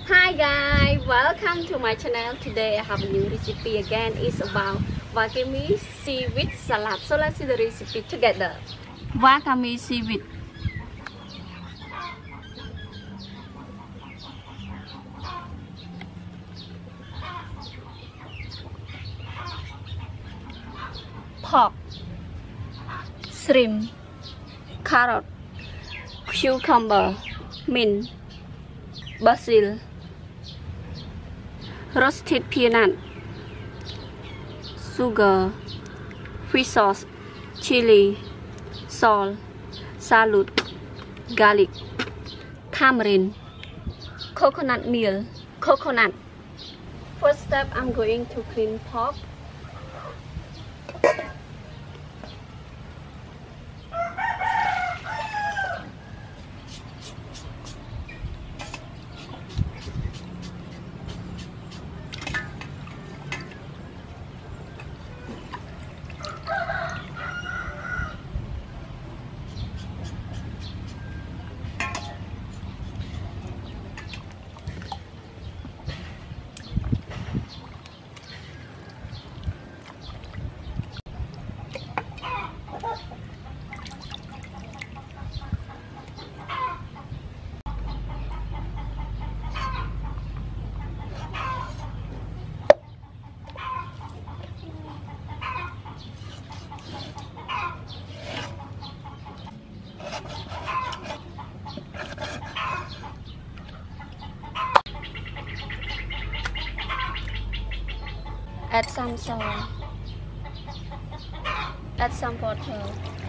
Hi guys, welcome to my channel. Today I have a new recipe again. It's about Wakame seaweed salad. So let's see the recipe together. Wakame seaweed. Pork, shrimp, carrot, cucumber, mint, basil, roasted peanut, sugar, fish sauce, chili, salt, salad, garlic, tamarind, coconut meal, coconut. First step, I'm going to clean pork. Add some salt, add some water,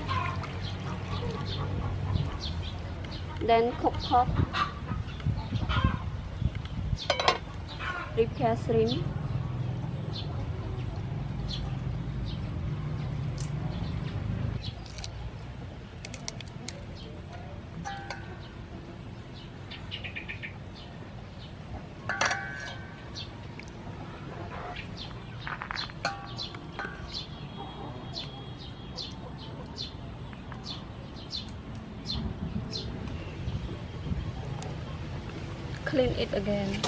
then cook pork, prepare shrimp, clean it again.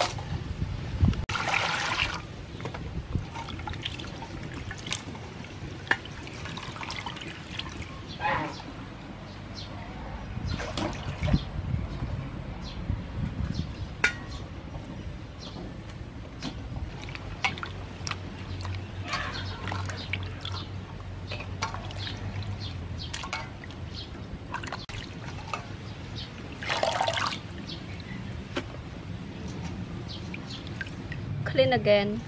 Clean again.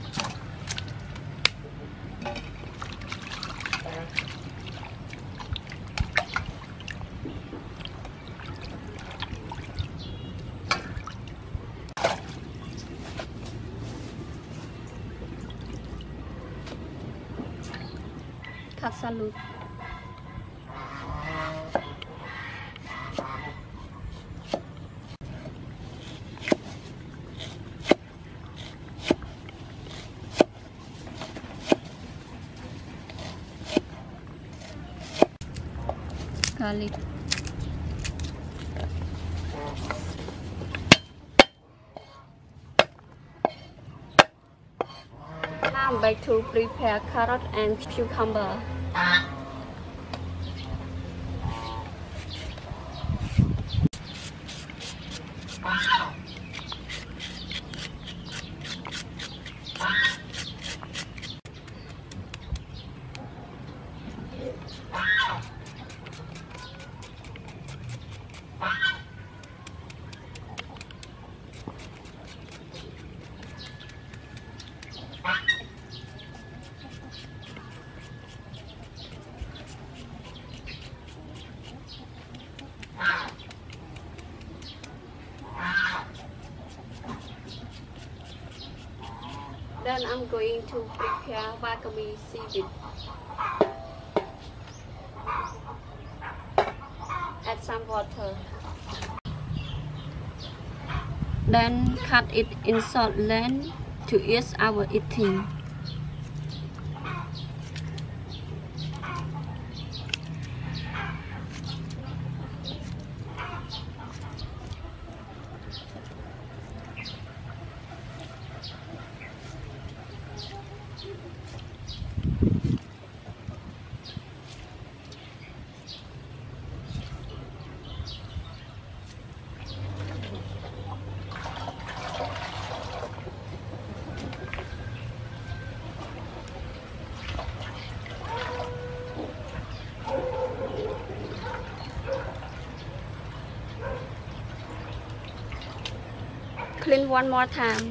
Cut salad. Garlic, now I'm back to prepare carrot and cucumber. Then I'm going to prepare Wakame seaweed. Add some water. Then cut it in short length to ease our eating. clean one more time.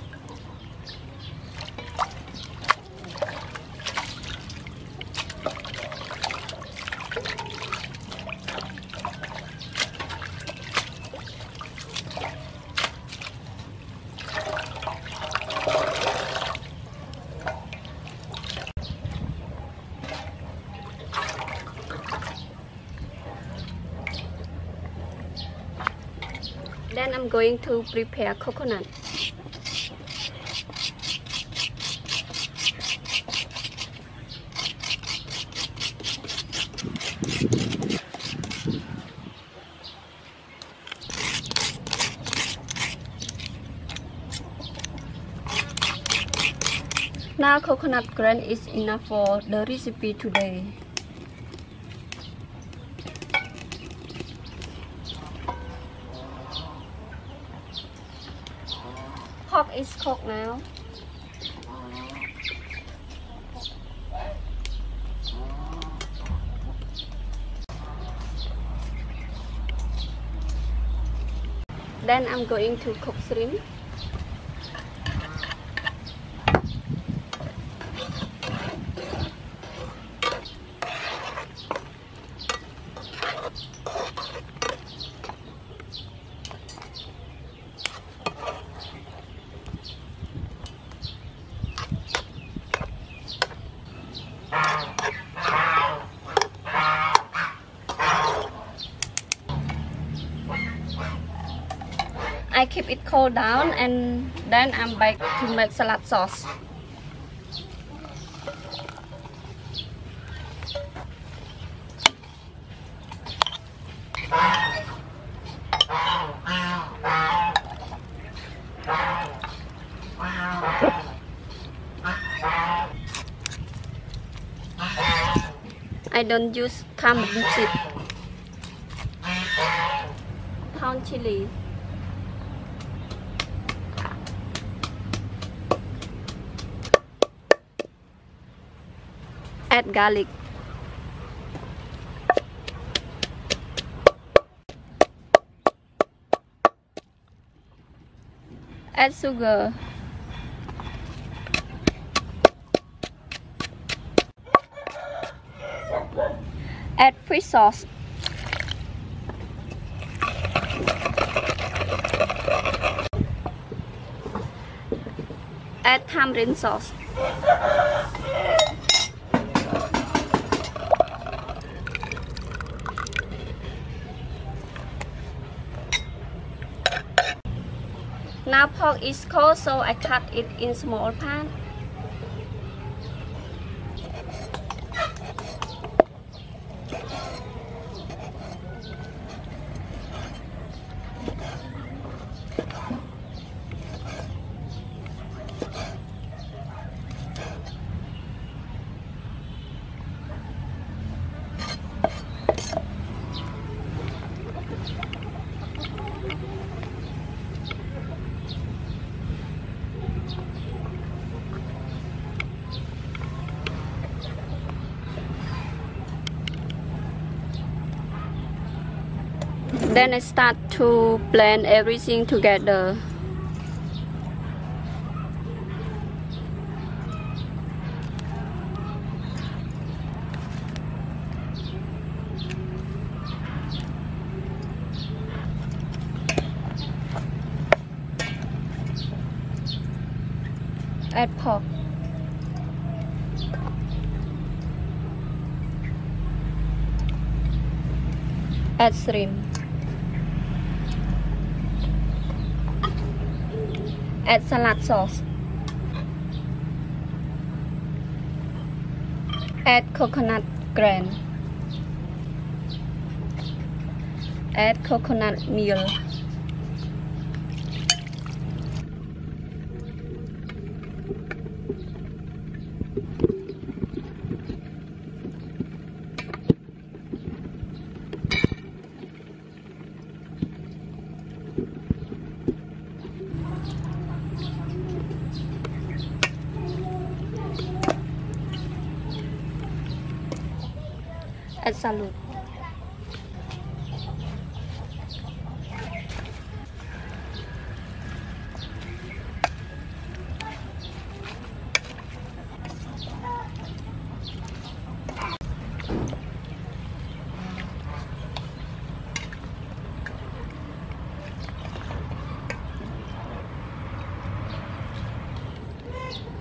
Then I'm going to prepare coconut. Now coconut grain is enough for the recipe today. Pork is cooked now. Then I'm going to cook shrimp. I keep it cool down and then I'm back to make salad sauce. I don't use tamarind seed. Pound chili. Add garlic. Add sugar. Add fish sauce. Add tamarind sauce. Now pork is cold, so I cut it in small pan. Then I start to blend everything together. Add pork. Add shrimp. Add salad sauce. Add coconut grain. Add coconut meal. Add salad.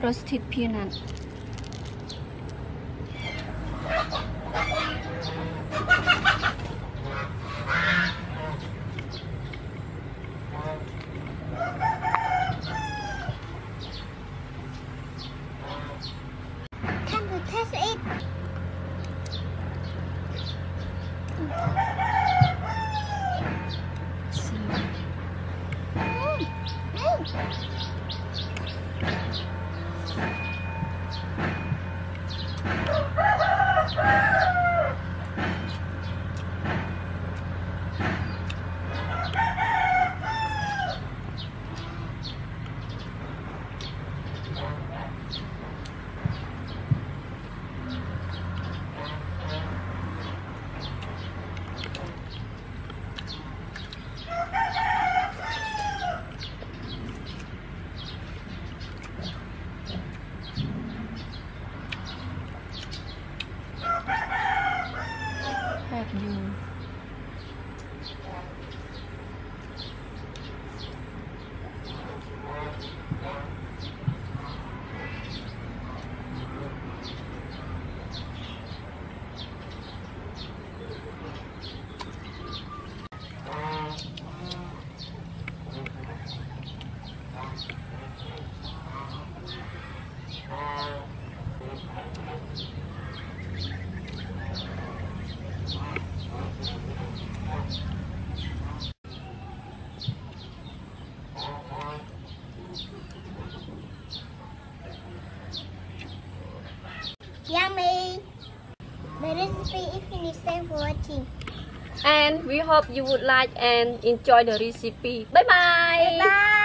roasted peanut. Can you taste it? Have you? Yummy! The recipe is finished. Thanks for watching. And we hope you would like and enjoy the recipe. Bye bye! Bye!